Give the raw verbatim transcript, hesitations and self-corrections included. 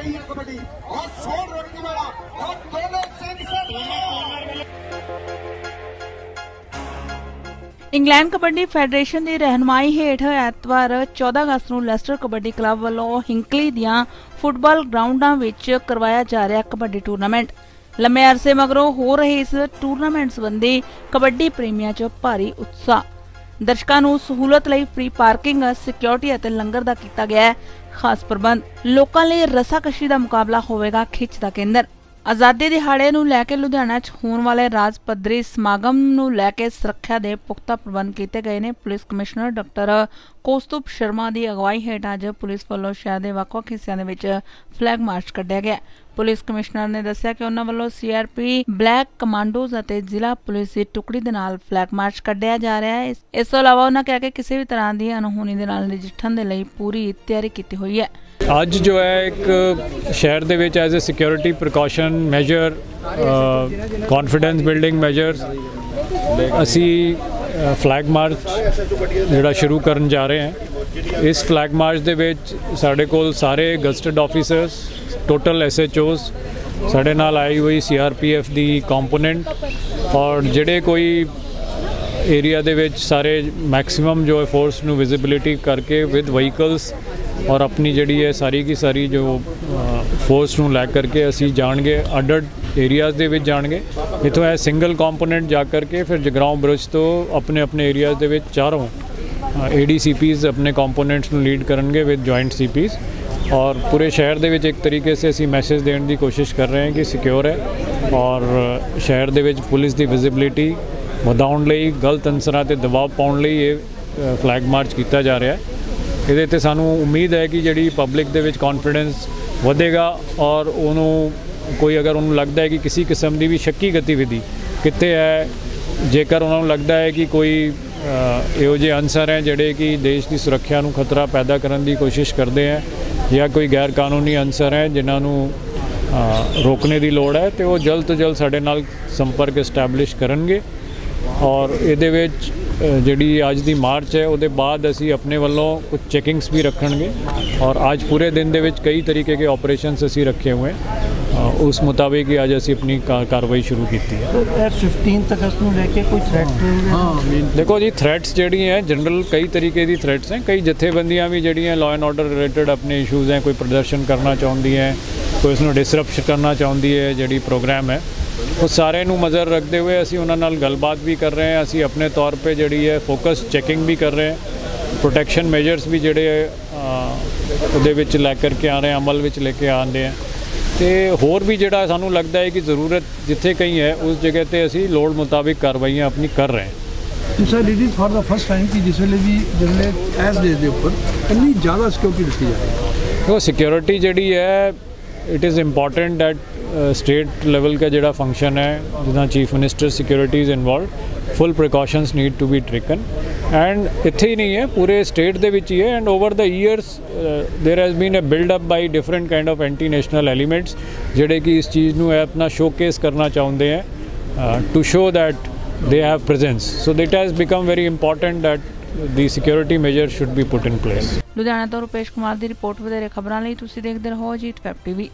रही है कबड्डी और सोल रखने वाला और दोनों इंग्लैंड कबड्डी फैडरेशन की रहनुमाई हेठ एतवार चौदह अगस्त को लैस्टर कबड्डी क्लब वालों हिंकली दियां फुटबॉल ग्राउंडां विच करवाया जा रहा कबड्डी टूरनामेंट। लंबे अरसे मगरों हो रहे इस टूरनामेंट संबंधी कबड्डी प्रेमियों च भारी उत्साह। दर्शकों को सहूलत लई फ्री पार्किंग, सिक्योरिटी और लंगर का किया गया खास प्रबंध। लोगों लई रस्साकशी का मुकाबला होवेगा खिच का केंद्र। आज़ादी दिहाड़े नूं लैके लुधियाना च होने वाले राज पद्धरी समागम नूं लैके सुरक्षा के पुख्ता प्रबंध किए गए ने। Police commissioner doctor Kaustubh Sharma की अगवाई हेठ अज पुलिस वालों शहर के ਵੱਖ-ਵੱਖ हिस्सों के फ्लैग मार्च कढ़िया गया। पुलिस कमिश्नर ने दस्सिया कि उन्हां वालों C R P black commandos और जिला पुलिस की टुकड़ी के नाल फ्लैग मार्च कढ़िया जा रहा है। इस तो इलावा उन्होंने कहा कि किसी भी तरह की अनहोनी के नाल नजिठण के लिए पूरी तैयारी की हुई है। ਅੱਜ जो है एक शहर ਦੇ ਵਿੱਚ as a security precaution major confidence building measures असी फ्लैग मार्च ਜਿਹੜਾ शुरू करन जा रहे हैं। इस फ्लैग मार्च ਦੇ ਵਿੱਚ ਸਾਡੇ ਕੋਲ ਸਾਰੇ gazetted officers total S H Os ਸਾਡੇ ਨਾਲ आई हुई सी आर पी एफ ਦੀ ਕੰਪੋਨੈਂਟ और ਜਿਹੜੇ कोई एरिया ਦੇ ਵਿੱਚ ਸਾਰੇ मैक्सिमम जो है फोर्स ਨੂੰ विजिबिलिटी करके विद व्हीकल्स और अपनी जी है सारी की सारी जो फोर्स नूं लै करके असी जाणगे अड अड एरियाज़ दे विच जाणगे। इत्थों है सिंगल कॉम्पोनेंट जा करके फिर जगराओं ब्रिज तो अपने अपने एरियाज़ दे विच चारों ए डी सी पीज़ अपने कॉम्पोनेंट्स नूं लीड करेंगे विद जॉइंट सी पीज़ और पूरे शहर दे विच एक तरीके से असी मैसेज देने की कोशिश कर रहे हैं कि सिक्योर है और शहर दे विच पुलिस की विजिबिलिटी वधाउण लई गलत अंसरां ते दबाव पाउण लई ये फ्लैग मार्च किया जा रहा है। ਇਹਦੇ ਤੇ ਸਾਨੂੰ उम्मीद है कि ਜਿਹੜੀ पब्लिक ਦੇ ਵਿੱਚ कॉन्फिडेंस ਵਧੇਗਾ और ਉਹਨੂੰ ਕੋਈ ਅਗਰ ਉਹਨੂੰ ਲੱਗਦਾ है कि किसी किस्म ਦੀ भी शक्की गतिविधि ਕਿਤੇ ਹੈ ਜੇਕਰ ਉਹਨਾਂ ਨੂੰ ਲੱਗਦਾ है कि ਕੋਈ ਇਹੋ ਜਿਹੇ ਅਨਸਰ ਹੈ ਜਿਹੜੇ ਕਿ ਦੇਸ਼ ਦੀ ਸੁਰੱਖਿਆ ਨੂੰ ਖਤਰਾ ਪੈਦਾ ਕਰਨ ਦੀ ਕੋਸ਼ਿਸ਼ ਕਰਦੇ ਹੈ ਜਾਂ ਕੋਈ ਗੈਰ ਕਾਨੂੰਨੀ ਅਨਸਰ ਹੈ ਜਿਨ੍ਹਾਂ ਨੂੰ ਰੋਕਣੇ ਦੀ ਲੋੜ ਹੈ ਤੇ ਉਹ ਜਲਦ ਤੋਂ ਜਲਦ ਸਾਡੇ ਨਾਲ ਸੰਪਰਕ ਐਸਟੈਬਲਿਸ਼ ਕਰਨਗੇ और ਇਹਦੇ ਵਿੱਚ ਜਿਹੜੀ ਅੱਜ ਦੀ ਮਾਰਚ है ਉਹਦੇ बाद ਅਸੀਂ अपने ਵੱਲੋਂ कुछ चेकिंग्स भी रखेंगे और आज पूरे दिन ਦੇ ਵਿੱਚ कई तरीके के ऑपरेशंस ਅਸੀਂ रखे हुए हैं। उस मुताबिक ही आज असी अपनी कार्रवाई शुरू की है। तो फिफ्टीन अगस्त को लेके कोई थ्रेट? हाँ देखो जी थ्रेट्स जी हैं जनरल कई तरीके की थ्रेट्स हैं। कई जथेबंदियाँ भी जी लॉ एंड ऑर्डर रिलेटेड अपने इशूज़ हैं, कोई प्रदर्शन करना चाहती हैं, कोई उसमें डिसरप्ट करना चाहती है जी प्रोग्राम है वो सारे नू नज़र रखते हुए असी उन्हां नाल गलबात भी कर रहे हैं। असी अपने तौर पे जी है फोकस चैकिंग भी कर रहे हैं, प्रोटैक्शन मेजर्स भी जोड़े उहदे विच लै करके आ रहे हैं, अमल विच लेके आते हैं। तो होर भी जोड़ा सानू लगता है कि ज़रूरत जिथे कहीं है उस जगह पर असी लोड़ मुताबिक कार्रवाइयाँ अपनी कर रहे हैं। Sir it is for the first time कि जिस वे भी जिसले एस डे के उपर इतनी ज़्यादा सिक्योरिटी दी जा रही है। तो सिक्योरिटी जी है it is important that state level का जोड़ा फंक्शन है जिदा chief minister security is involve, full precautions need to be taken and इत्थे ही नहीं है पूरे स्टेट दे विच ही है। And over the years there has been a buildup by different kind of anti national elements जोड़े कि इस चीज़ नूं अपना शोकेस करना चाहते हैं to show that they have presence. So that has become very important that the security measure should be put in place. Ludhiana तो रुपेश कुमार की रिपोर्ट वधेरे खबरां लई तुसीं देखदे रहो अजीत वेब टीवी।